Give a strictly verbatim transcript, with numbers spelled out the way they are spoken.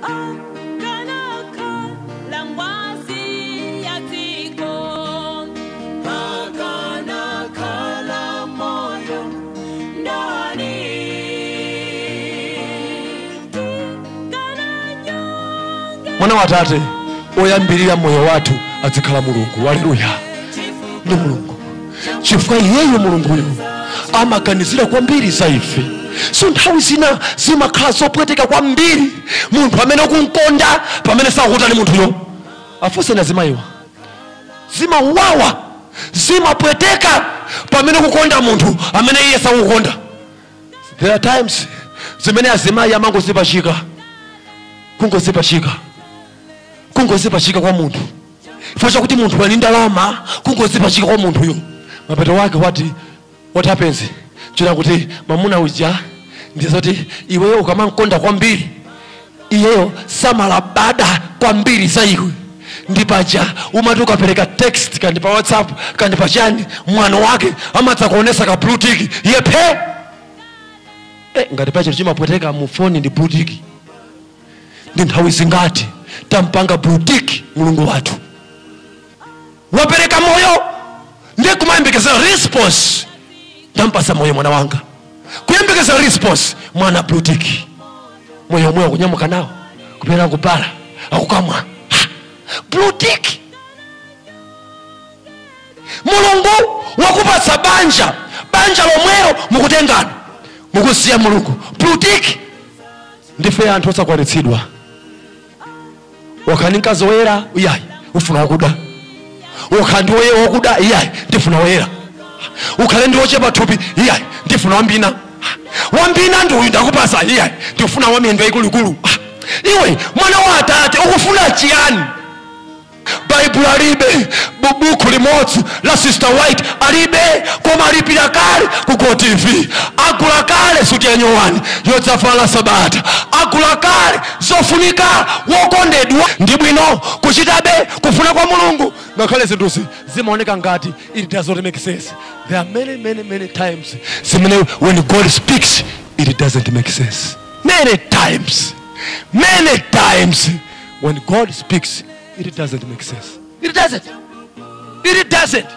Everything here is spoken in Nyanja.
Mwana wa tate oyambirira moyo watu azikhala Mulungu. Haleluya. Ndi Mulungu. Chifukwa iyeyo Mulunguyo amaganizira kwambiri za ife. So nthawi zina zimakhala zopweteka kwambiri munthu amene ukunkonda pamene sakukuta ni munthuyo. Afuse na zimayiwa zimawawa zimapweteka pamene kukonda munthu amene iye sakukonda. There are times zimene azimayi amangozipachika kungozipachika kungozipachika kwa munthu ifasha kuti munthu ali ndalama kungozipachika kwa munthuyo. Mapeto wake what what happens chira kuti mamuna uja ndizoti iweyo ukamankonda kwambiri iyeyo samalabada kwambiri za iwe ndipaja umati ukapereka text kandi pa WhatsApp kandi pa chani mwana wake amatsa kuonesa ka blue tick yepe eh ngati pacho chimapweteka mu phone ndi blue tick. Ndi nthawi zingati tampanga blue tick Mulungu wathu wapereka moyo ndi kumayembekeza response tampasa moyo mwana wanga kuyembekeza response mwana blue tick moyo moyo kunyamuka nawo kupera kupala akukamwa blue tick. Mulungu wakupatsa banja banja lomwero mukutengana mukusiya Mulungu blue tick. Ndife anthu osakwalitsidwa wakaninka zoera iyayi ufuna wakuda wakandi woye wakuda iyayi ndifuna woera ukhale ndi ochepa thupi iyayi ndifuna wambina wambina ndi uyu ndakupasa iyayi ndifuna wamiyendo ikuluikulu. Iwe mwana wa atate ukufuna chiyani? Bible alibe bubuku limodzi la Sister White alibe koma alipira kale ku T V agula kale suti ya nyowani yodzafala sabata agula kale zofunika wokondedwa ndi bwino kuchitabe kufuna kwa Mulungu ngakhale zinthuzi zimaoneka ngati it does not make sense. There are many many many times simene when God speaks it doesn't make sense. Many times many times when God speaks it doesn't make sense. It doesn't. It doesn't.